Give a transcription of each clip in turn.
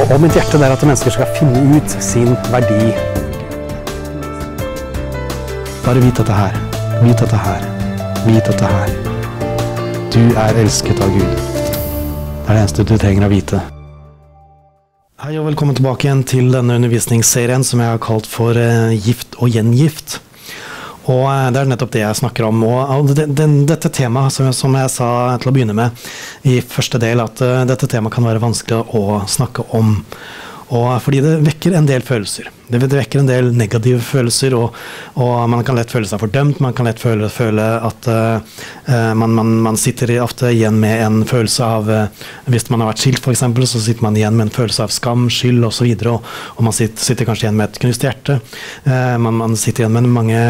Og mitt hjerte er at mennesker skal finne ut sin verdi. Bare vit dette her. Vit dette her. Vit dette her. Du er elsket av Gud. Det er det eneste du trenger å vite. Hei og velkommen tilbake igjen til denne undervisningsserien som jeg har kalt for Gift og gjengift. Og det er nettopp det jeg snakker om. Og dette temaet, som jeg sa til å begynne med i første del, at dette temaet kan være vanskelig å snakke om. Og fordi det vekker en del følelser. Det vekker en del negative følelser, og man kan lett føle seg fordømt. Man kan lett føle at man sitter ofte igjen med en følelse av, hvis man har vært skilt for eksempel, så sitter man igjen med en følelse av skam, skyld og så videre, og man sitter kanskje igjen med et knust hjerte. Man sitter igjen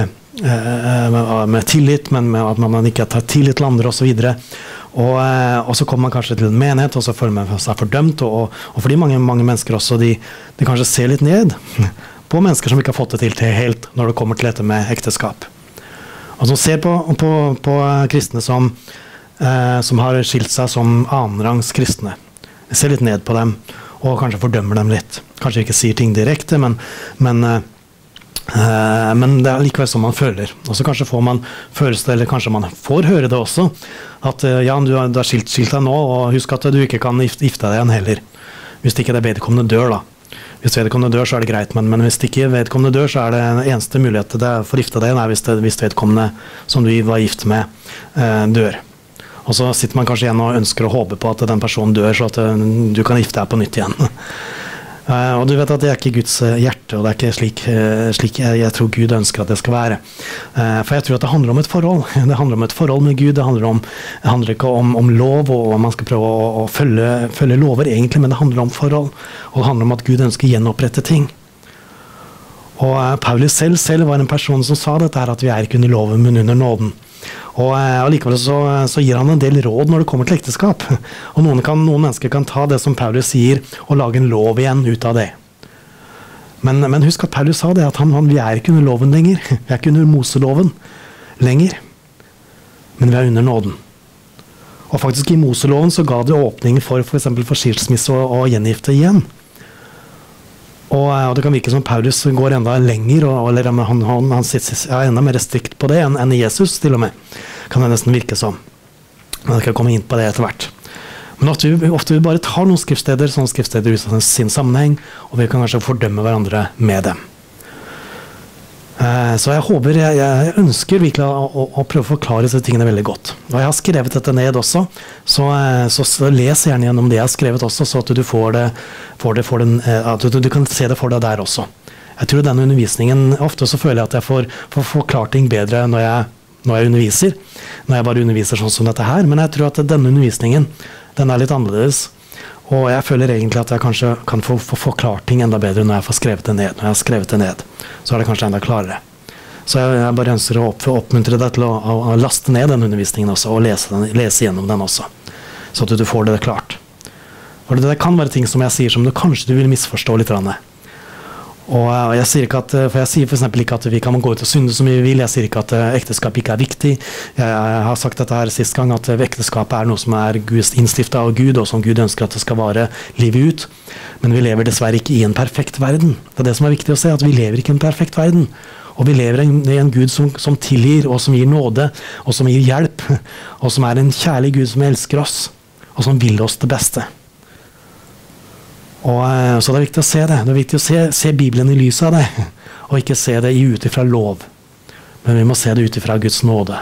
med tillit, men med at man ikke tar tillit til andre og så videre. Og så kommer man kanskje til en menighet, og så føler man seg fordømt, og fordi mange mennesker også, de kanskje ser litt ned på mennesker som ikke har fått det til helt når det kommer til dette med ekteskap. Og som ser på kristne som har skilt seg som annenrangs kristne. Ser litt ned på dem, og kanskje fordømmer dem litt. Kanskje ikke sier ting direkte, men det er likevel som man føler. Og så kanskje får man følelse, eller kanskje man får høre det også, at ja, du har skilt deg nå, og husk at du ikke kan gifte deg igjen heller. Hvis ikke det vedkommende dør da. Hvis vedkommende dør så er det greit, men hvis ikke vedkommende dør så er det eneste mulighet for å gifte deg igjen hvis vedkommende som du var gift med dør. Og så sitter man kanskje igjen og ønsker å håpe på at den personen dør så at du kan gifte deg på nytt igjen. Og du vet at det er ikke Guds hjerte, og det er ikke slik jeg tror Gud ønsker at det skal være. For jeg tror at det handler om et forhold. Det handler om et forhold med Gud, det handler ikke om lov, og man skal prøve å følge lover egentlig, men det handler om forhold. Og det handler om at Gud ønsker å gjenopprette ting. Og Paulus selv var en person som sa dette her, at vi er ikke under loven, men under nåden. Og likevel så gir han en del råd når det kommer til ekteskap. Og noen mennesker kan ta det som Paulus sier, og lage en lov igjen ut av det. Men husk at Paulus sa det, at vi er ikke under loven lenger. Vi er ikke under Moseloven lenger. Men vi er under nåden. Og faktisk i Moseloven så ga det åpning for eksempel for skilsmisse og gjengifte igjen. Og det kan virke som Paulus går enda lenger, eller han er enda mer strikt på det enn Jesus til og med. Kan det nesten virke som. Men jeg skal komme inn på det etter hvert. Men ofte vi bare tar noen skriftsteder, sånne skriftsteder ut av sin sammenheng, og vi kan kanskje fordømme hverandre med dem. Så jeg ønsker virkelig å prøve å forklare disse tingene veldig godt. Og jeg har skrevet dette ned også, så les gjerne gjennom det jeg har skrevet også, så at du kan se det for deg der også. Jeg tror denne undervisningen, ofte så føler jeg at jeg får forklart ting bedre når jeg underviser, når jeg bare underviser sånn som dette her, men jeg tror at denne undervisningen, den er litt annerledes, og jeg føler egentlig at jeg kanskje kan få forklart ting enda bedre når jeg får skrevet det ned. Når jeg har skrevet det ned, så er det kanskje enda klarere. Så jeg bare ønsker å oppmuntre deg til å laste ned den undervisningen også, og lese gjennom den også, så at du får det klart. For det kan være ting som jeg sier som kanskje du vil misforstå litt. Og jeg sier ikke for eksempel ikke at vi kan gå ut og synde som vi vil. Jeg sier ikke at ekteskap ikke er viktig. Jeg har sagt dette her sist gang, at ekteskapet er noe som er innstiftet av Gud, og som Gud ønsker at det skal vare livet ut. Men vi lever dessverre ikke i en perfekt verden. Det er det som er viktig å se, at vi lever ikke i en perfekt verden. Og vi lever i en Gud som tilgir, og som gir nåde, og som gir hjelp, og som er en kjærlig Gud som elsker oss, og som vil oss det beste. Så det er viktig å se det. Det er viktig å se Bibelen i lyset av det, og ikke se det ut ifra lov. Men vi må se det ut ifra Guds nåde.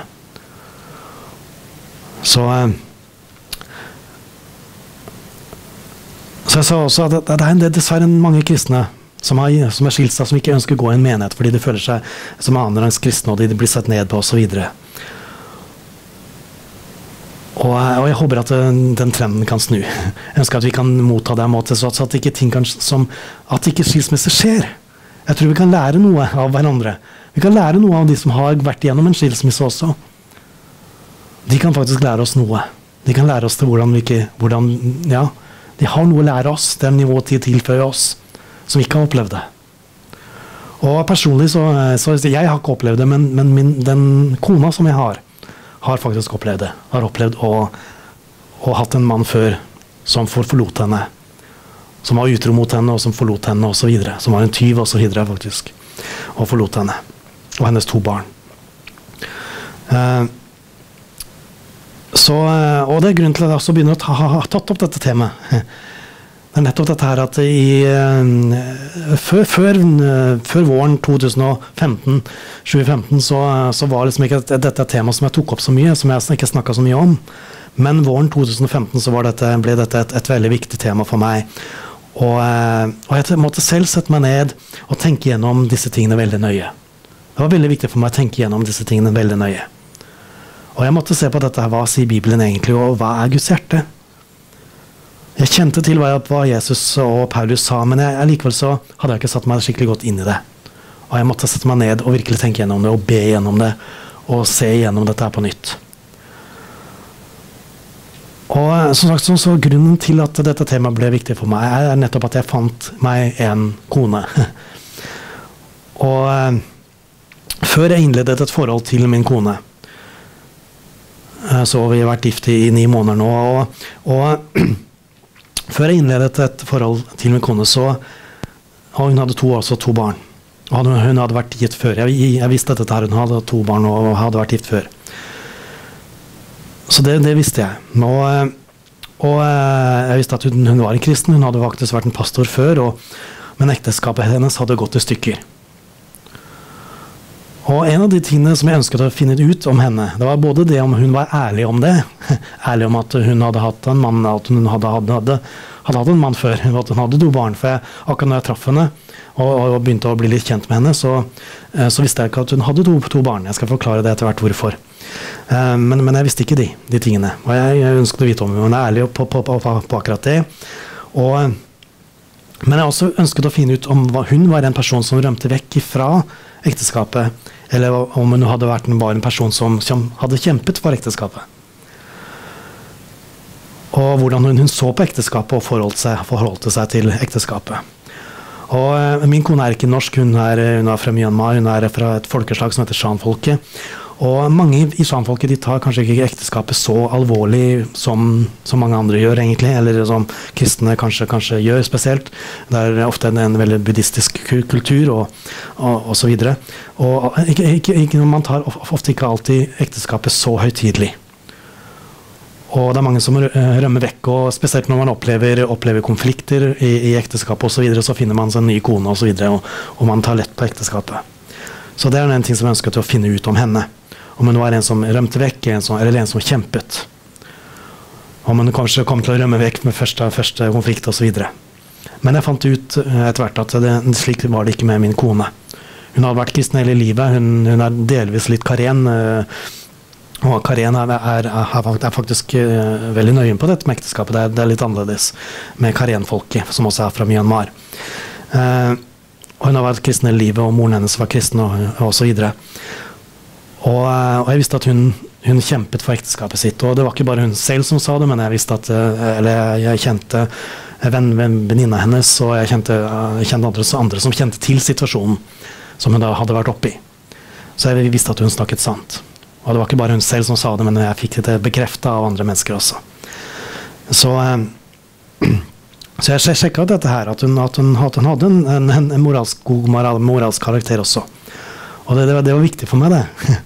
Så jeg sa også at det er dessverre mange kristne som er skilt seg, som ikke ønsker å gå i en menighet, fordi de føler seg som annenrangs kristne, og de blir sett ned på, og så videre. Og jeg håper at den trenden kan snu. Jeg ønsker at vi kan motta det måte, så at ikke ting at ikke skilsmisse skjer. Jeg tror vi kan lære noe av hverandre. Vi kan lære noe av de som har vært igjennom en skilsmisse også. De kan faktisk lære oss noe. De kan lære oss til de har noe å lære oss, det er nivået til å tilføye oss, som ikke har opplevd det. Og personlig så jeg har ikke opplevd det, men den kona som jeg har faktisk opplevd det. Har opplevd å hatt en mann før som forlot henne. som var utro mot henne, og som forlot henne, og så videre. Som var en tyv, og så videre, faktisk. Og forlot henne. Og hennes 2 barn. Og det grunnen til at jeg også begynner å ha tatt opp dette temaet. Det nettopp dette her at før våren 2015, så var liksom ikke dette et tema som jeg tok opp så mye, som jeg ikke snakket så mye om. Men våren 2015 så ble dette et veldig viktig tema for meg. Og jeg måtte selv sette meg ned og tenke gjennom disse tingene veldig nøye. Det var veldig viktig for meg å tenke gjennom disse tingene veldig nøye. Og jeg måtte se på dette her, hva sier Bibelen egentlig, og hva er Guds hjerte? Jeg kjente til hva Jesus og Paulus sa, men likevel så hadde jeg ikke satt meg skikkelig godt inn i det. Og jeg måtte sette meg ned og virkelig tenke gjennom det, og be gjennom det, og se gjennom dette her på nytt. Og som sagt, så grunnen til at dette temaet ble viktig for meg, er nettopp at jeg fant meg en kone. Og før jeg innledet et forhold til min kone, så vi har vært gift i 9 måneder nå, og før jeg innledet et forhold til min kone, og hun hadde 2 barn. Og hun hadde vært gift før. Jeg visste dette her, hun hadde 2 barn og hadde vært gift før. Så det visste jeg. Og jeg visste at hun var en kristen, hun hadde faktisk vært en pastor før, men ekteskapet hennes hadde gått i stykker. Og en av de tingene som jeg ønsket å finne ut om henne, det var både det om hun var ærlig om det, ærlig om at hun hadde hatt en mann, at hun hadde hatt en mann før, at hun hadde 2 barn. For akkurat når jeg traff henne og begynte å bli litt kjent med henne, så visste jeg ikke at hun hadde 2 barn. Jeg skal forklare det etter hvert hvorfor. Men jeg visste ikke de tingene. Og jeg ønsket å vite om hun er ærlig på akkurat det. Men jeg også ønsket å finne ut om hun var en person som rømte vekk fra ekteskapet, eller om hun hadde vært en person som hadde kjempet for ekteskapet. Og hvordan hun så på ekteskapet og forholdte seg til ekteskapet. Og min kone er ikke norsk, hun er fra Myanmar, hun er fra et folkeslag som heter Shan-folket. Og mange i Shan-folket de tar kanskje ikke ekteskapet så alvorlig som mange andre gjør egentlig, eller som kristne kanskje gjør spesielt. Det er ofte en veldig buddhistisk kultur og så videre. Og man tar ofte ikke alltid ekteskapet så høytidelig. Og det er mange som rømmer vekk, og spesielt når man opplever konflikter i ekteskapet og så videre, så finner man seg en ny kone og så videre, og man tar lett på ekteskapet. Så det er en ting som jeg ønsket å finne ut om henne. Om hun var en som rømte vekk, eller en som kjempet. Om hun kanskje kom til å rømme vekk med første konflikt og så videre. Men jeg fant ut etter hvert at slik var det ikke med min kone. Hun hadde vært kristen hele livet, hun er delvis litt karen, og karen er faktisk veldig nøye på dette med ekteskapet. Det er litt annerledes med karenfolket, som også er fra Myanmar. Og hun har vært kristen hele livet, og moren hennes var kristen og så videre. Og jeg visste at hun kjempet for ekteskapet sitt, og det var ikke bare hun selv som sa det, men jeg visste jeg kjente venninna hennes, og jeg kjente andre som kjente til situasjonen som hun da hadde vært oppe i. Så jeg visste at hun snakket sant. Og det var ikke bare hun selv som sa det, men jeg fikk det bekreftet av andre mennesker også. Så jeg sjekket dette her, at hun hadde en god moralsk karakter også. Og det var viktig for meg, det.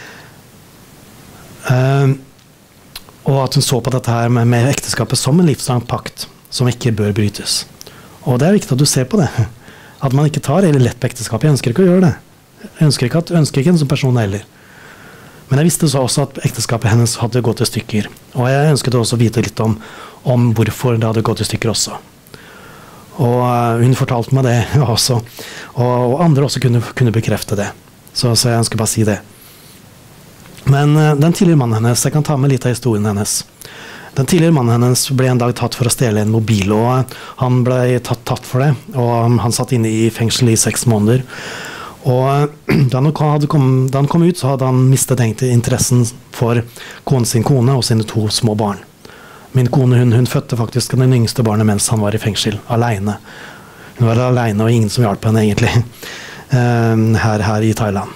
Og at hun så på dette her med ekteskapet som en livslang pakt, som ikke bør brytes. Og det er viktig at du ser på det. At man ikke tar eller lett på ekteskapet. Jeg ønsker ikke å gjøre det. Jeg ønsker ikke en sånn person heller. Men jeg visste så også at ekteskapet hennes hadde gått i stykker. Og jeg ønsket også å vite litt om hvorfor det hadde gått i stykker også. Og hun fortalte meg det også. Og andre også kunne bekrefte det. Så jeg ønsker bare si det. Men den tidligere mannen hennes, jeg kan ta med litt av historien hennes. Den tidligere mannen hennes ble en dag tatt for å stjele en mobil, og han ble tatt for det. Og han satt inne i fengsel i 6 måneder. Og da han kom ut, så hadde han mistet egentlig interessen for sin kone og sine 2 små barn. Min kone hun fødte faktisk den yngste barnet mens han var i fengsel, alene. Hun var alene, og ingen som hjalp henne egentlig. Her i Thailand.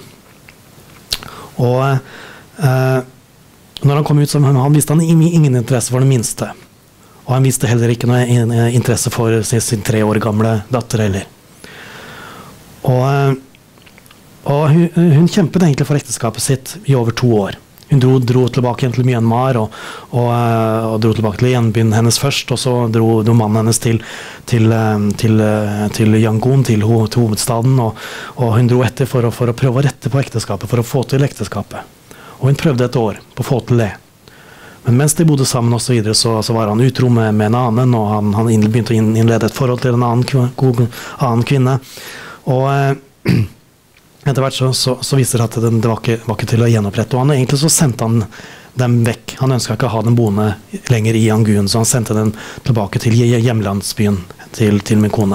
Og når han kom ut, så han visste han ingen interesse for det minste. Og han viste heller ikke noe interesse for sin 3 år gamle datter heller. Og hun kjempet egentlig for ekteskapet sitt i over 2 år. Hun dro tilbake igjen til Myanmar og dro tilbake til hjembyen hennes først, og så dro mannen hennes til Yangon, til hovedstaden, og hun dro etter for å prøve å rette på ekteskapet, for å få til ekteskapet. Og hun prøvde et år på å få til det. Men mens de bodde sammen og så videre, så var han utro med en annen, og han begynte å innlede et forhold til en annen kvinne. Og etter hvert så viser det at det var ikke til å gjenopprette, og egentlig så sendte han dem vekk. Han ønsket ikke å ha dem boende lenger i Yangon, så han sendte dem tilbake til hjemlandsbyen til min kone.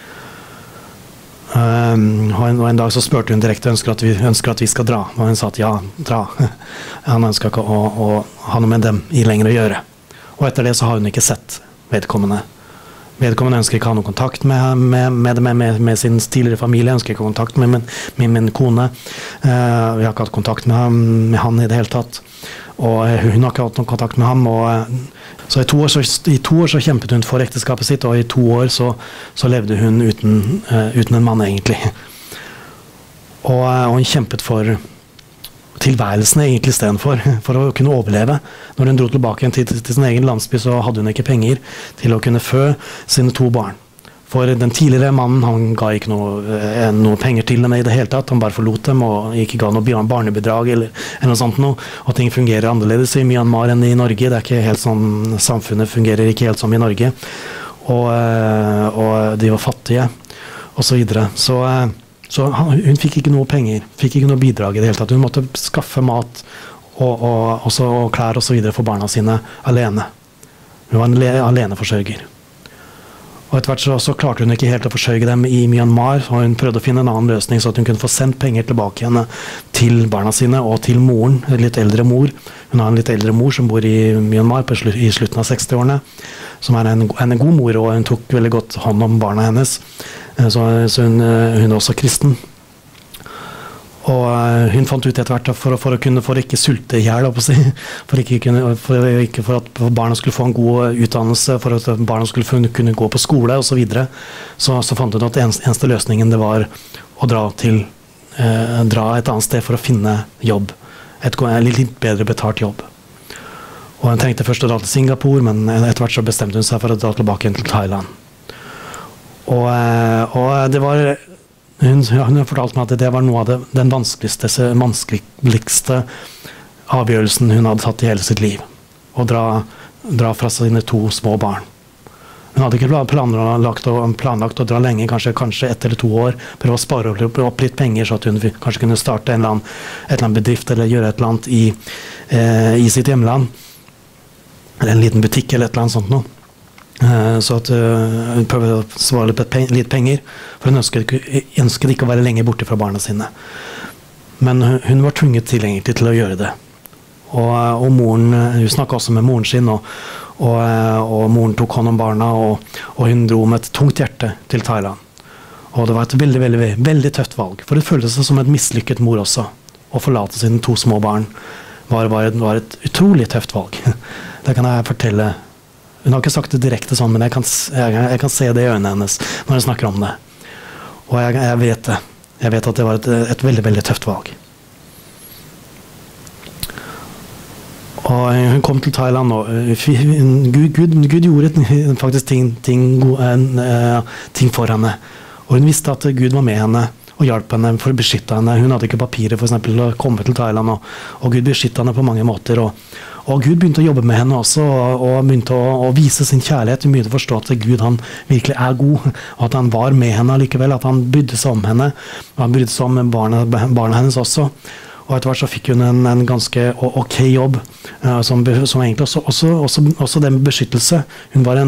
Og en dag så spurte hun direkte, ønsker at vi skal dra, og hun sa at ja, dra. Han ønsket ikke å ha noe med dem i lenger å gjøre. Og etter det så har hun ikke sett vedkommende. Vedkommende ønsker ikke å ha noen kontakt med sin tidligere familie, ønsker ikke kontakt med min kone. Vi har ikke hatt kontakt med han i det hele tatt. Og hun har ikke hatt noen kontakt med ham. Så i 2 år så kjempet hun for ekteskapet sitt, og i 2 år så levde hun uten en mann egentlig. Og hun kjempet for tilværelsen egentlig istedenfor, for å kunne overleve. Når hun dro tilbake til sin egen landsby, så hadde hun ikke penger til å kunne fø sine 2 barn. For den tidligere mannen, han ga ikke noe penger til dem i det hele tatt. Han bare forlot dem og ikke ga noe barnebidrag eller noe sånt noe. Og ting fungerer annerledes i Myanmar enn i Norge. Det er ikke helt sånn, samfunnet fungerer ikke helt som i Norge. Og de var fattige, og så videre. Så hun fikk ikke noe penger, fikk ikke noe bidrag i det hele tatt. Hun måtte skaffe mat og klær og så videre for barna sine alene. Hun var en aleneforsørger. Og etter hvert så klarte hun ikke helt å forsørge dem i Myanmar, og hun prøvde å finne en annen løsning så at hun kunne få sendt penger tilbake henne til barna sine og til moren, en litt eldre mor. Hun har en litt eldre mor som bor i Myanmar i slutten av 60-årene, som er en god mor, og hun tok veldig godt hånd om barna hennes. Så hun er også kristen. Og hun fant ut etter hvert for å ikke sulte i hjel, for at barna skulle få en god utdannelse, for at barna skulle kunne gå på skole og så videre, så fant hun at eneste løsningen det var å dra et annet sted for å finne jobb. En litt bedre betalt jobb. Og hun tenkte først å dra til Singapore, men etter hvert så bestemte hun seg for å dra tilbake til Thailand. Og det var hun fortalte meg at det var noe av den vanskeligste avgjørelsen hun hadde tatt i hele sitt liv. Å dra fra sine 2 små barn. Hun hadde ikke planlagt å dra lenge, kanskje 1 eller 2 år, prøve å spare opp litt penger, så at hun kanskje kunne starte et eller annet bedrift, eller gjøre et eller annet i sitt hjemland. Eller en liten butikk, eller et eller annet sånt noe. Så at hun prøvde å svare litt penger, for hun ønsket ikke å være lenger borte fra barna sine. Men hun var tvunget egentlig til å gjøre det. Og moren, hun snakket også med moren sin, og moren tok hånd om barna, og hun dro med et tungt hjerte til Thailand. Og det var et veldig, veldig, veldig tøft valg, for det føltes som et mislykket mor også. Å forlate sine 2 små barn var et utrolig tøft valg. Det kan jeg fortelle. Hun har ikke sagt det direkte sånn, men jeg kan se det i øynene hennes når hun snakker om det. Og jeg vet det. Jeg vet at det var et veldig, veldig tøft valg. Og hun kom til Thailand, og Gud gjorde faktisk ting for henne. Og hun visste at Gud var med henne og hjalp henne for å beskytte henne. Hun hadde ikke papirer for eksempel til å komme til Thailand, og Gud beskyttet henne på mange måter. Og Gud begynte å jobbe med henne også, og begynte å vise sin kjærlighet. Hun begynte å forstå at Gud han virkelig er god, og at han var med henne likevel, at han brydde seg om henne, og han brydde seg om barna hennes også. Og etter hvert så fikk hun en ganske ok jobb, som egentlig også den beskyttelse. Hun var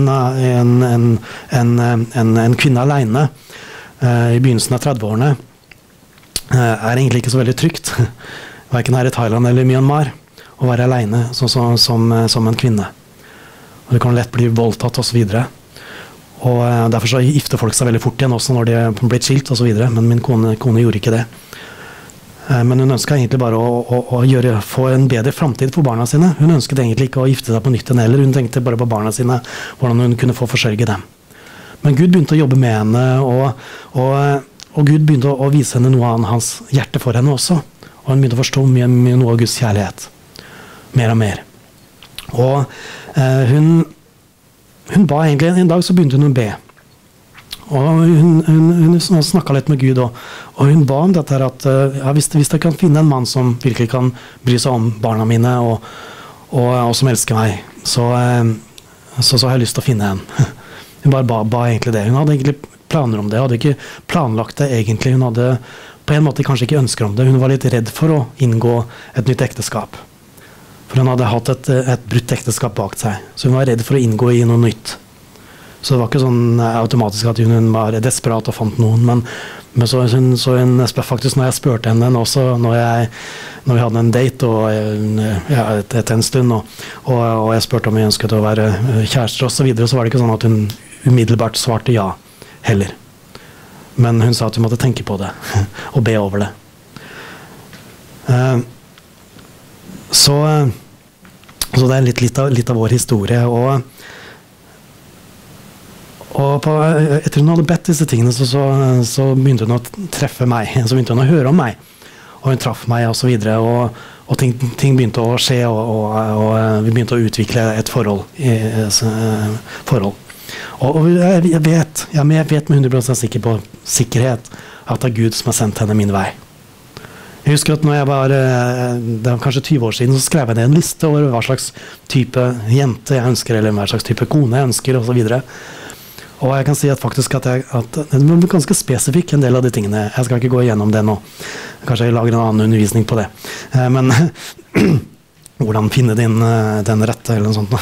en kvinne alene i begynnelsen av 30-årene. Er egentlig ikke så veldig trygt, hverken her i Thailand eller Myanmar, å være alene som en kvinne. Og det kan lett bli voldtatt og så videre. Og derfor så gifter folk seg veldig fort igjen også når de har blitt skilt og så videre, men min kone gjorde ikke det. Men hun ønsket egentlig bare å få en bedre fremtid for barna sine. Hun ønsket egentlig ikke å gifte seg på nytt heller. Hun tenkte bare på barna sine, hvordan hun kunne få forsørge dem. Men Gud begynte å jobbe med henne, og Gud begynte å vise henne noe av hans hjerte for henne også. Og hun begynte å forstå noe av Guds kjærlighet. Mer og mer. Og hun ba egentlig, en dag så begynte hun å be. Og hun snakket litt med Gud, og hun ba om dette her at hvis jeg kan finne en mann som virkelig kan bry seg om barna mine, og som elsker meg, så har jeg lyst til å finne en. Hun bare ba egentlig det. Hun hadde egentlig planer om det, hadde ikke planlagt det egentlig. Hun hadde på en måte kanskje ikke ønsker om det. Hun var litt redd for å inngå et nytt ekteskap. For hun hadde hatt et brutt ekteskap bak seg, så hun var redd for å inngå i noe nytt. Så det var ikke sånn automatisk at hun var desperat og fant noen, men så hun faktisk når jeg spurte henne også, når vi hadde en date etter en stund, og jeg spurte om vi ønsket å være kjærester og så videre, så var det ikke sånn at hun umiddelbart svarte ja heller. Men hun sa at hun måtte tenke på det, og be over det. Så det er litt av vår historie, og etter hun hadde bedt disse tingene, så begynte hun å treffe meg, så begynte hun å høre om meg, og hun traff meg og så videre, og ting begynte å skje, og vi begynte å utvikle et forhold. Og jeg vet med 100% sikkerhet at det er Gud som har sendt henne min vei. Jeg husker at når det var kanskje 20 år siden, så skrev jeg ned en liste over hva slags type jente jeg ønsker, eller hva slags type kone jeg ønsker, og så videre. Og jeg kan si at faktisk at det er ganske spesifikk en del av de tingene. Jeg skal ikke gå igjennom det nå. Kanskje jeg lager en annen undervisning på det. Men hvordan finne den rette, eller noe sånt.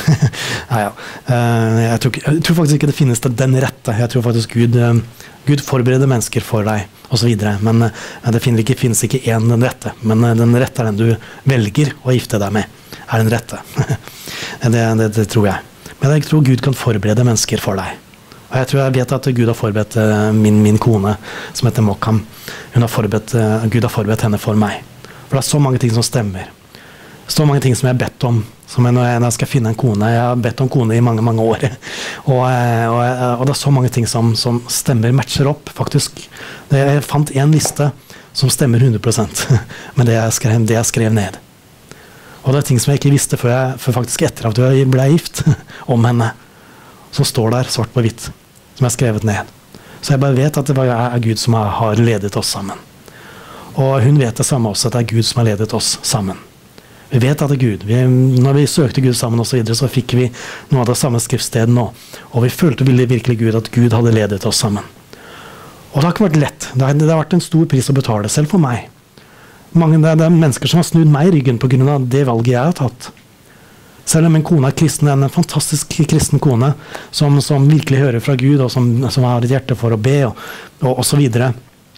Jeg tror faktisk ikke det finnes den rette. Jeg tror faktisk Gud forbereder mennesker for deg, og så videre. Men det finnes ikke den rette. Men den rette er den du velger å gifte deg med, er den rette. Det tror jeg. Men jeg tror Gud kan forberede mennesker for deg. Og jeg vet at Gud har forberedt min kone, som heter Mokham. Gud har forberedt henne for meg. For det er så mange ting som stemmer. Så mange ting som jeg har bedt om, som når jeg skal finne en kone. Jeg har bedt om kone i mange, mange år. Og det er så mange ting som stemmer, matcher opp, faktisk. Jeg fant en liste som stemmer 100% med det jeg skrev ned. Og det er ting som jeg ikke visste før faktisk etter at jeg ble gift om henne. Som står der svart på hvitt, som er skrevet ned. Så jeg bare vet at det er Gud som har ledet oss sammen. Og hun vet det samme også, at det er Gud som har ledet oss sammen. Vi vet at det er Gud. Når vi søkte Gud sammen og så videre, så fikk vi noe av det samme skriftstedet nå. Og vi følte virkelig Gud, at Gud hadde ledet oss sammen. Og det har ikke vært lett. Det har vært en stor pris å betale, selv for meg. Det er mennesker som har snudd meg i ryggen på grunn av det valget jeg har tatt. Selv om en kone er kristen, en fantastisk kristen kone, som virkelig hører fra Gud, og som har et hjerte for å be, og så videre.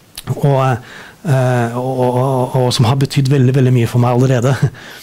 Og som har betydd veldig, veldig mye for meg allerede.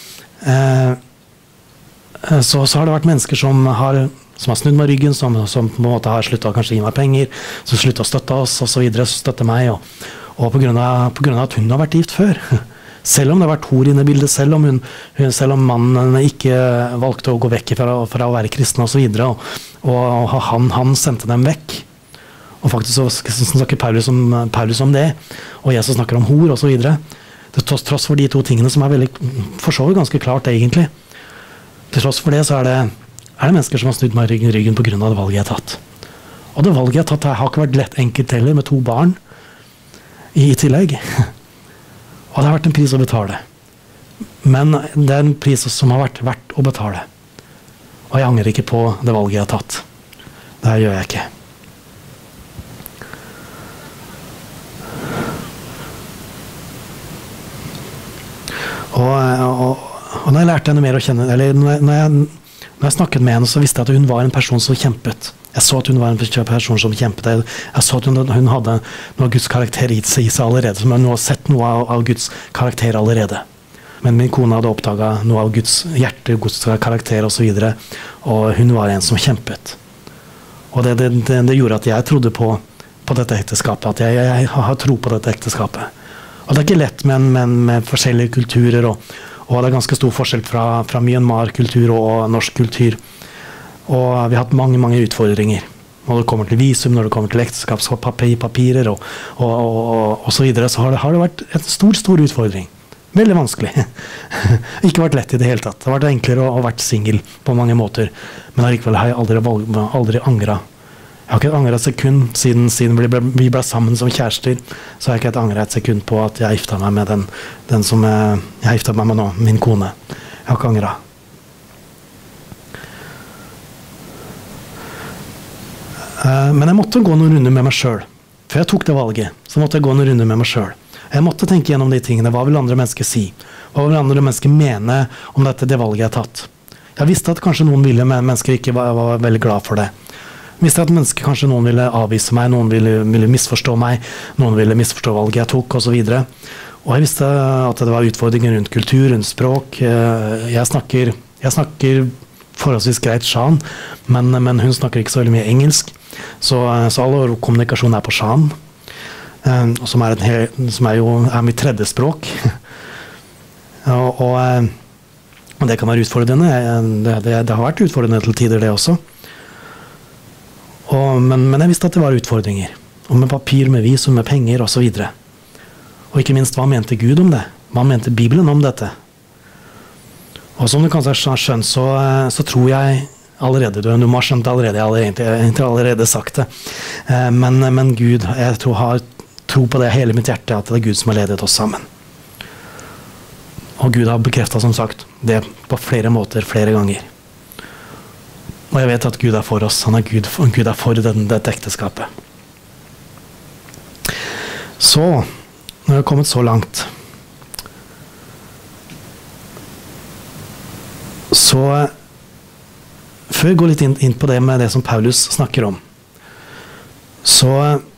Så har det vært mennesker som har snudd meg ryggen, som på en måte har sluttet å kanskje gi meg penger, som sluttet å støtte oss, og så videre, så støtte meg, og på grunn av at hun har vært gift før. Selv om det har vært hor inne i bildet, selv om mannen ikke valgte å gå vekk fra å være kristen og så videre, og han sendte dem vekk. Og faktisk så snakker Paulus om det, og Jesus snakker om hor og så videre. Til tross for de to tingene som er veldig forsovet ganske klart egentlig. Til tross for det så er det mennesker som har snudd meg ryggen på grunn av det valget jeg har tatt. Og det valget jeg har tatt har ikke vært lett enkelt heller, med 2 barn i tillegg. Og det har vært en pris å betale. Men det er en pris som har vært verdt å betale. Og jeg angrer ikke på det valget jeg har tatt. Det gjør jeg ikke. Og når jeg lærte henne mer å kjenne, eller når jeg snakket med henne, så visste jeg at hun var en person som kjempet. Jeg så at hun var en person som kjempet. Jeg så at hun hadde noe av Guds karakter i seg allerede, som jeg nå har sett noe av Guds karakter allerede. Men min kone hadde oppdaget noe av Guds hjerte, Guds karakter og så videre, og hun var en som kjempet. Og det gjorde at jeg trodde på dette ekteskapet, at jeg har tro på dette ekteskapet. Og Og det ikke lett med forskjellige kulturer, og det ganske stor forskjell fra Myanmar-kultur og norsk kultur. Og vi har hatt mange utfordringer. Når det kommer til visum, når det kommer til ekteskapspapirer og så videre, så har det vært en stor utfordring. Veldig vanskelig. Ikke vært lett i det hele tatt. Det har vært enklere å vært single på mange måter. Men allikevel har jeg aldri angret. Jeg har ikke angret et sekund siden vi ble sammen som kjærester. Så har jeg ikke angret et sekund på at jeg giftet meg med den som jeg giftet meg med nå, min kone. Jeg har ikke angret. Men jeg måtte gå noen runder med meg selv. For jeg tok det valget. Så måtte jeg gå noen runder med meg selv. Jeg måtte tenke gjennom de tingene. Hva vil andre mennesker si? Hva vil andre mennesker mene om det valget jeg har tatt? Jeg visste at kanskje noen mennesker ikke var veldig glad for det. Jeg visste at kanskje noen ville avvise meg, noen ville misforstå meg, noen ville misforstå valget jeg tok, og så videre. Og jeg visste at det var utfordringer rundt kultur, rundt språk. Jeg snakker forholdsvis greit shan, men hun snakker ikke så veldig mye engelsk. Så all kommunikasjon på shan. Som er mitt tredje språk. og det kan være utfordrende. Det har vært utfordrende til tider, det også. Men jeg visste at det var utfordringer. Og med papir, med visum, med penger, og så videre. Og ikke minst, hva mente Gud om det? Hva mente Bibelen om dette? Og som du kanskje har skjønt, så tror jeg allerede, du må ha skjønt det allerede, jeg har egentlig allerede sagt det. Men Gud, jeg har tro på det hele mitt hjerte, at det er Gud som har ledet oss sammen. Og Gud har bekreftet, som sagt, det på flere måter, flere ganger. Og jeg vet at Gud er for oss. Gud er for dette ekteskapet. Så, når jeg har kommet så langt, så før jeg går litt inn på det med det som Paulus snakker om, så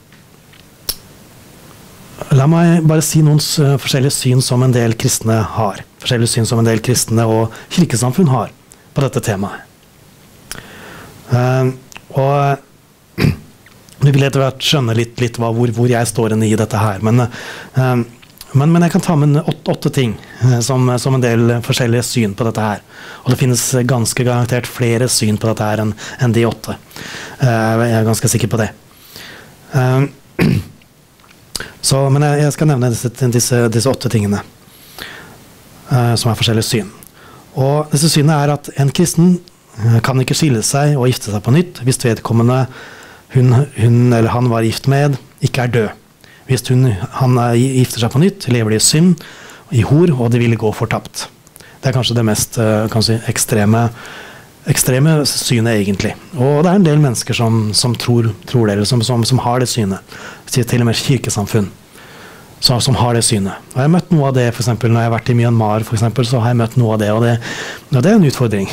la meg bare si noen forskjellige syn som en del kristne har. Forskjellige syn som en del kristne og kirkesamfunn har på dette temaet. Og vi vil etter hvert skjønne litt hvor jeg står i dette her. Men jeg kan ta med 8 ting som en del forskjellige syn på dette her. Og det finnes ganske garantert flere syn på dette her enn de 8. Jeg er ganske sikker på det. Men jeg skal nevne disse 8 tingene som er forskjellige syn. Og disse synene er at en kristen kan ikke skille seg og gifte seg på nytt hvis vedkommende hun eller han var gift med, ikke er død. Hvis han gifter seg på nytt, lever de i synd, i hor, og de ville gå fortapt. Det er kanskje det mest ekstreme synet egentlig. Og det er en del mennesker som tror det, eller som har det synet. Til og med kirkesamfunn som har det synet. Og jeg har møtt noe av det, for eksempel, når jeg har vært i Myanmar, for eksempel, så har jeg møtt noe av det, og det er en utfordring.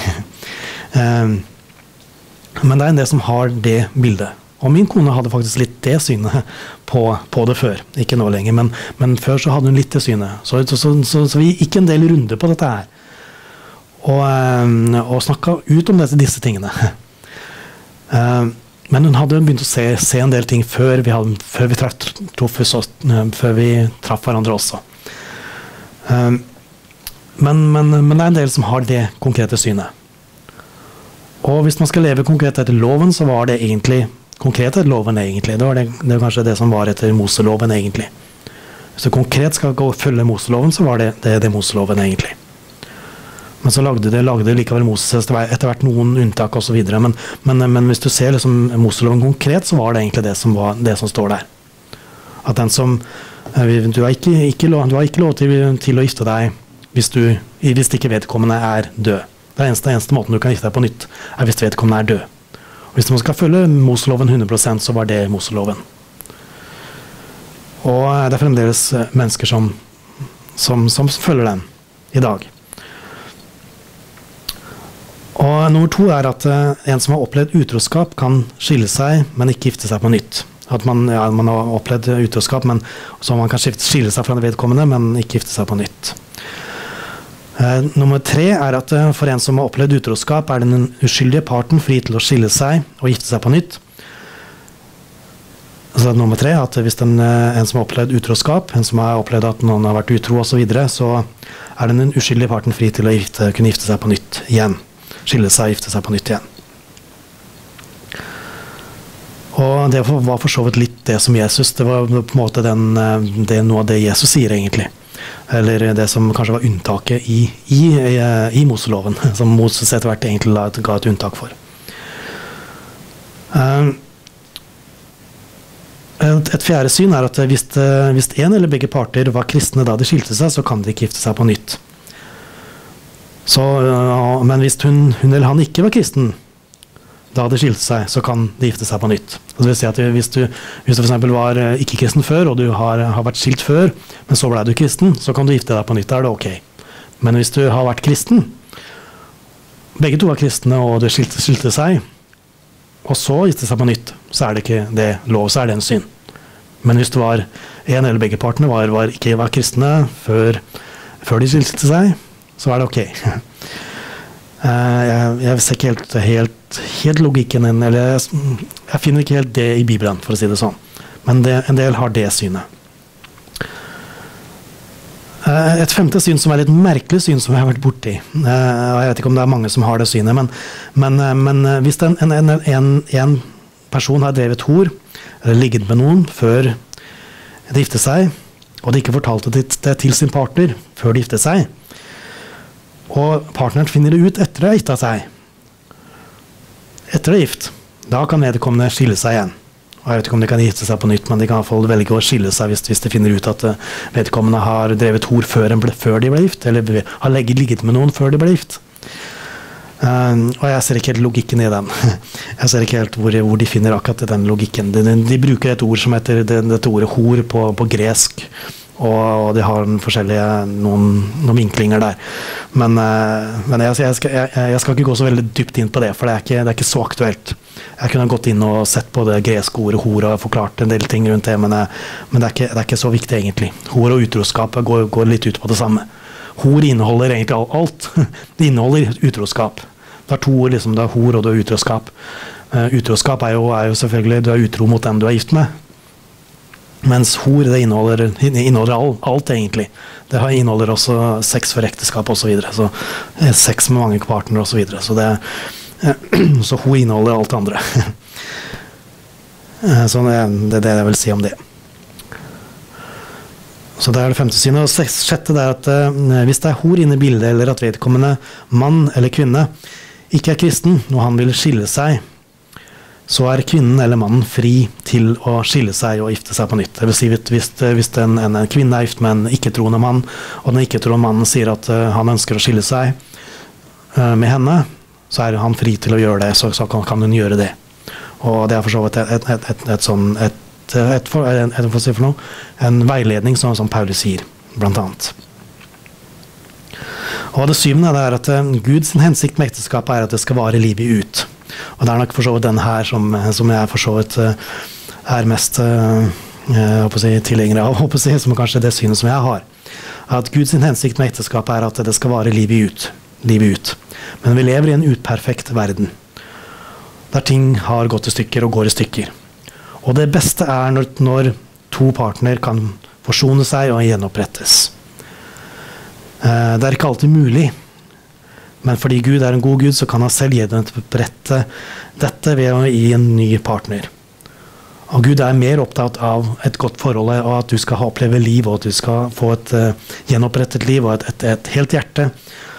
Men det er en del som har det bildet. Og min kone hadde faktisk litt det synet på det før. Ikke nå lenger, men før så hadde hun litt det synet. Så vi gikk en del runder på dette her. Og snakket ut om disse tingene. Men hun hadde begynt å se en del ting før vi traff hverandre også. Men det er en del som har det konkrete synet. Og hvis man skal leve konkret etter loven, så var det egentlig konkret etter loven egentlig. Det var kanskje det som var etter Moseloven egentlig. Hvis du konkret skal gå og følge Moseloven, så var det Moseloven egentlig. Men så lagde likevel Moses etter hvert noen unntak og så videre. Men hvis du ser liksom Moseloven konkret, så var det egentlig det som står der. At den som du har ikke lov til å gifte deg hvis ikke vedkommende er død. Det eneste måten du kan gifte deg på nytt, er hvis vedkommende er død. Og hvis man skal følge Moseloven 100%, så var det Moseloven. Og det er fremdeles mennesker som følger den i dag. Og nummer 2 er at en som har opplevd utroskap kan skille seg, men ikke gifte seg på nytt. At man har opplevd utroskap, men så man kan skille seg fra det vedkommende, men ikke gifte seg på nytt. Nummer 3 er at for en som har opplevd utroskap, er den uskyldige parten fri til å skille seg og gifte seg på nytt. Så nummer 3, at hvis en som har opplevd utroskap, en som har opplevd at noen har vært utro og så videre, så den uskyldige parten fri til å kunne gifte seg på nytt igjen. Skille seg og gifte seg på nytt igjen. Og det var for så vidt litt det som Jesus, det var på en måte noe av det Jesus sier egentlig. Eller det som kanskje var unntaket i Moseloven, som Moses etter hvert egentlig ga et unntak for. Et fjerde syn at hvis en eller begge parter var kristne da de skilte seg, så kan de ikke gifte seg på nytt. Men hvis hun eller han ikke var kristen da de skilte seg, så kan de gifte seg på nytt. Det vil si at hvis du for eksempel var ikke kristen før, og du har vært skilt før, men så ble du kristen, så kan du gifte deg på nytt, da det ok. Men hvis du har vært kristen, begge to var kristne, og du skilte seg, og så gifte seg på nytt, så det ikke det lov, så det en synd. Men hvis du var en eller begge partene ikke var kristne før de skilte seg, så det ok. Jeg ser ikke helt logikken, eller jeg finner ikke helt det i Bibelen, for å si det sånn. Men en del har det synet. Et femte syn som litt merkelig syn som jeg har vært borti, og jeg vet ikke om det mange som har det synet, men hvis en person har drevet hor, eller ligget med noen før de gifte seg, og de ikke fortalte det til sin partner før de gifte seg, og partneren finner det ut etter å ha giftet seg, etter å ha gift, da kan vedkommende skille seg igjen. Og jeg vet ikke om de kan gifte seg på nytt, men de kan i hvert fall velge å skille seg hvis de finner ut at vedkommende har drevet hor før de ble gift, eller har ligget med noen før de ble gift. Og jeg ser ikke helt logikken i den. Jeg ser ikke helt hvor de finner akkurat den logikken. De bruker et ord som heter dette ordet hor på gresk, og de har noen vinklinger der. Men jeg skal ikke gå så veldig dypt inn på det, for det er ikke så aktuelt. Jeg kunne gått inn og sett på det greske ordet hor og forklart en del ting rundt det, men det er ikke så viktig egentlig. Hor og utroskap går litt ut på det samme. Hor inneholder egentlig alt. Det inneholder utroskap. Det er to ord, liksom. Det er hor og det er utroskap. Utroskap er jo selvfølgelig, du er utro mot den du er gift med. Mens hor, det inneholder alt egentlig. Det inneholder også sex for ekteskap og så videre. Så sex med mange partnere og så videre. Så hor inneholder alt andre. Så det det jeg vil si om det. Så det det femte synet. Og sjette det at hvis det hor inne i bildet, eller at vedkommende mann eller kvinne ikke kristen, når han vil skille seg, så kvinnen eller mannen fri til å skille seg og gifte seg på nytt. Det vil si hvis en kvinne gift med en ikke-troende mann, og den ikke-troende mannen sier at han ønsker å skille seg med henne, så han fri til å gjøre det, så kan hun gjøre det. Og det for så vidt en veiledning som Paulus sier, blant annet. Og det syvende er at Guds hensikt med ekteskapet at det skal vare livet ut. Og det nok for så vidt den her som jeg for så vidt mest tilhenger av, som kanskje det synet som jeg har. At Guds hensikt med ekteskapet at det skal vare livet ut. Men vi lever i en utperfekt verden, der ting har gått i stykker og går i stykker. Og det beste når to partner kan forsone seg og gjenopprettes. Det ikke alltid mulig, men fordi Gud en god Gud, så kan han selv gjenopprette dette ved å gi en ny partner. Og Gud mer opptatt av et godt forhold, og at du skal oppleve liv, og at du skal få et gjenopprettet liv, og et helt hjerte.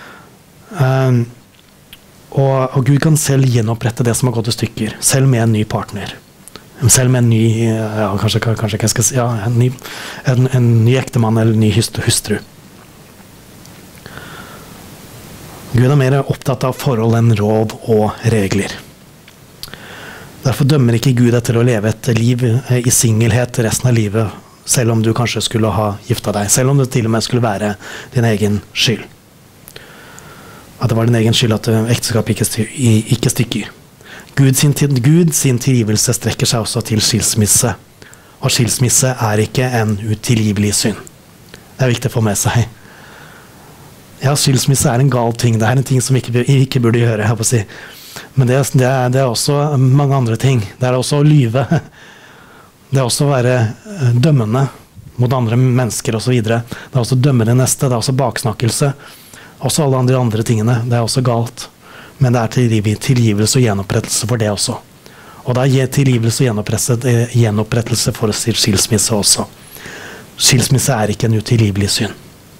Og Gud kan selv gjenopprette det som har gått i stykker, selv med en ny partner. Selv med en ny, kanskje ikke jeg skal si, en ny ektemann eller en ny hustru. Gud mer opptatt av forhold enn lov og regler. Derfor dømmer ikke Gud deg til å leve et liv i singelhet resten av livet, selv om du kanskje skulle ha giftet deg, selv om det til og med skulle være din egen skyld. At det var din egen skyld at ekteskapet ikke stykker. Gud sin tilgivelse strekker seg også til skilsmisse, og skilsmisse ikke en utilgivelig synd. Det viktig å få med seg. Ja, skilsmisse en gal ting. Det en ting som vi ikke burde gjøre, jeg på å si. Men det også mange andre ting. Det også å lyve. Det også å være dømmende mot andre mennesker og så videre. Det også dømme det neste, det også baksnakkelse. Også alle de andre tingene. Det også galt. Men det tilgivelse og gjenopprettelse for det også. Og det tilgivelse og gjenopprettelse for skilsmisse også. Skilsmisse ikke en utilgivelig synd.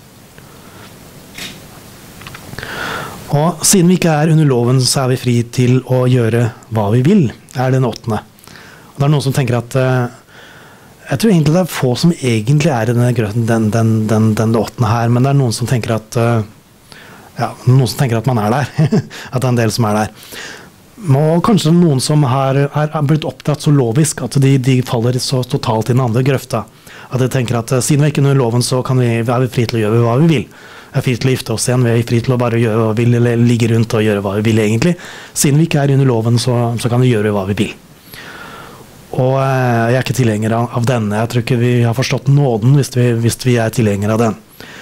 Og siden vi ikke under loven, så vi fri til å gjøre hva vi vil, den 8. Og det noen som tenker at jeg tror egentlig det få som egentlig i den 8. her, men det noen som tenker at noen som tenker at man der. At det en del som der. Og kanskje noen som har blitt oppdratt så lovisk at de faller så totalt i den andre grøfta. At de tenker at siden vi ikke under loven, så vi fri til å gjøre hva vi vil. Fri til å gifte oss igjen, vi fri til å bare gjøre hva vi vil, eller ligge rundt og gjøre hva vi vil egentlig. Siden vi ikke under loven, så kan vi gjøre hva vi vil. Og jeg ikke tilhenger av denne. Jeg tror ikke vi har forstått nåden hvis vi tilhenger av den.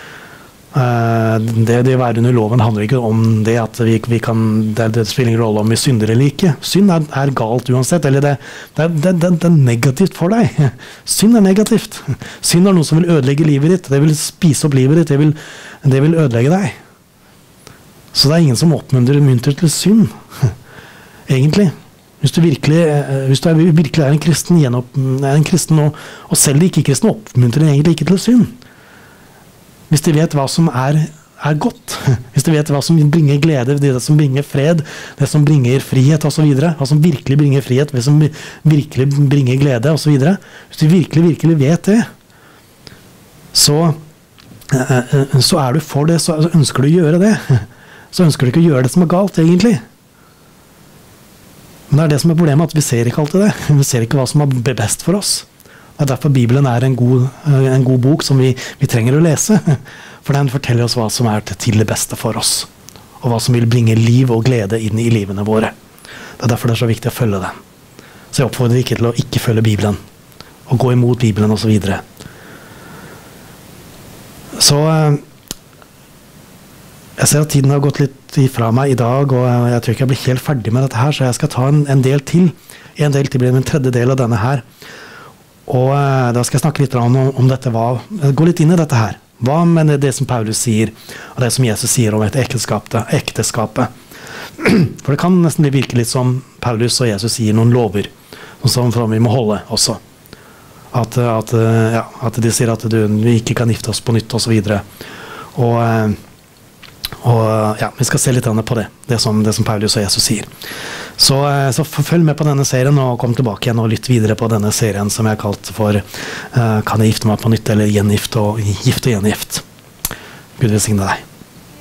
Det å være under loven handler ikke om det at vi kan, det spiller ingen rolle om vi synder eller ikke. Synd galt uansett, eller det negativt for deg. Synd negativt. Synd noe som vil ødelegge livet ditt, det vil spise opp livet ditt, det vil ødelegge deg. Så det ingen som oppmuntrer til synd, egentlig. Hvis du virkelig en kristen, og selv de ikke-kristne oppmuntrer egentlig ikke til synd. Hvis de vet hva som godt, hvis de vet hva som bringer glede, det som bringer fred, det som bringer frihet og så videre, hva som virkelig bringer frihet, det som virkelig bringer glede og så videre, hvis de virkelig vet det, så du for det, så ønsker du å gjøre det. Så ønsker du ikke å gjøre det som galt, egentlig. Men det det som problemet, at vi ser ikke alltid det. Vi ser ikke hva som best for oss. Det derfor Bibelen en god bok som vi trenger å lese. For den forteller oss hva som til det beste for oss. Og hva som vil bringe liv og glede inn i livene våre. Det derfor det så viktig å følge den. Så jeg oppfordrer ikke til å ikke følge Bibelen. Og gå imot Bibelen og så videre. Så jeg ser at tiden har gått litt ifra meg i dag, og jeg tror ikke jeg blir helt ferdig med dette her, så jeg skal ta en del til. En del til blir en tredje del av denne her. Og da skal jeg snakke litt om dette, gå litt inn i dette her. Hva med det som Paulus sier, og det som Jesus sier om ekteskapet? For det kan nesten virke litt som Paulus og Jesus sier noen lover, som vi må holde også. At de sier at vi ikke kan gifte oss på nytt og så videre. Og vi skal se litt på det som Paulus og Jesus sier. Så følg med på denne serien og kom tilbake igjen og lytt videre på denne serien som jeg har kalt for Kan jeg gifte meg på nytt eller gift og gjengift. Gud velsigne deg.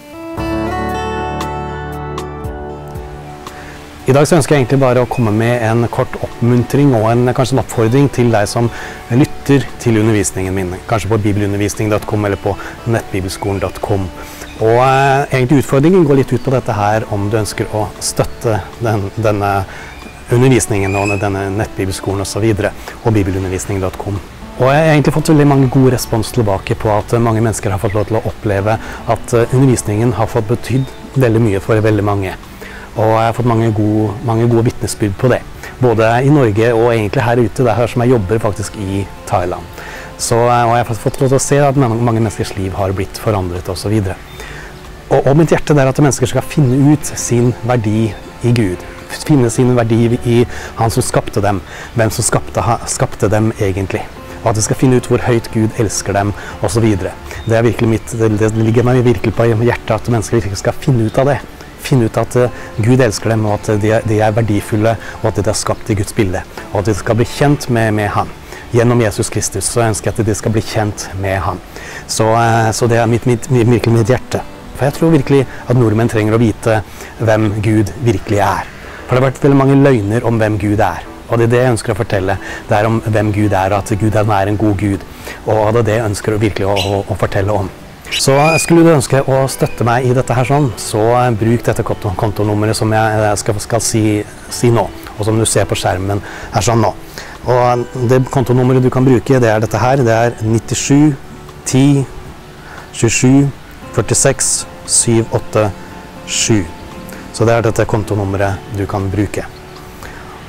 I dag så ønsker jeg egentlig bare å komme med en kort oppmuntring og kanskje en oppfordring til deg som lytter til undervisningen min. Kanskje på bibelundervisning.com eller på nettbibelskolen.com. Og egentlig utfordringen går litt ut på dette her, om du ønsker å støtte denne undervisningen og denne nettbibelskolen og så videre, og bibelundervisning.com. Og jeg har egentlig fått veldig mange gode respons tilbake på at mange mennesker har fått lov til å oppleve at undervisningen har fått betydd veldig mye for veldig mange. Og jeg har fått mange gode vitnesbyrd på det. Både i Norge og egentlig her ute, det her som jeg jobber faktisk i Thailand. Og jeg har fått lov til å se at mange menneskers liv har blitt forandret og så videre. Og mitt hjerte er at mennesker skal finne ut sin verdi i Gud. Finne sin verdi i Han som skapte dem. Hvem som skapte dem egentlig. Og at de skal finne ut hvor høyt Gud elsker dem og så videre. Det ligger meg virkelig på hjertet at mennesker virkelig skal finne ut av det. Finne ut at Gud elsker dem, og at de verdifulle, og at de er skapt i Guds bilde. Og at de skal bli kjent med Han. Gjennom Jesus Kristus så ønsker jeg at de skal bli kjent med Han. Så det virkelig mitt hjerte. For jeg tror virkelig at nordmenn trenger å vite hvem Gud virkelig er. For det har vært veldig mange løgner om hvem Gud er. Og det jeg ønsker å fortelle, det om hvem Gud er, at Gud er en god Gud. Og det jeg ønsker virkelig å fortelle om. Så skulle du ønske å støtte meg i dette her sånn, så bruk dette kontonummeret som jeg skal si nå, og som du ser på skjermen her sånn nå. Og det kontonummeret du kan bruke, det dette her, det 97 10 27 46 787. Så det dette kontonummeret du kan bruke.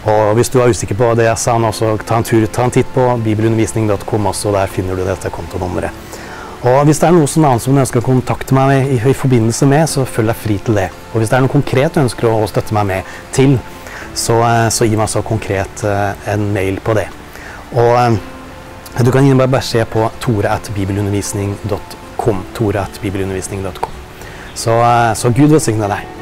Og hvis du er usikker på det jeg sa nå, så ta en titt på bibelundervisning.com også, der finner du dette kontonummeret. Og hvis det er noe annet som du ønsker å kontakte meg med i forbindelse med, så følg deg fri til det. Og hvis det er noe konkret du ønsker å støtte meg med til, så gi meg så konkret en mail på det. Og du kan gi meg beskjed på tore@bibelundervisning.com. tore@bibelundervisning.com. Så Gud velsigne deg.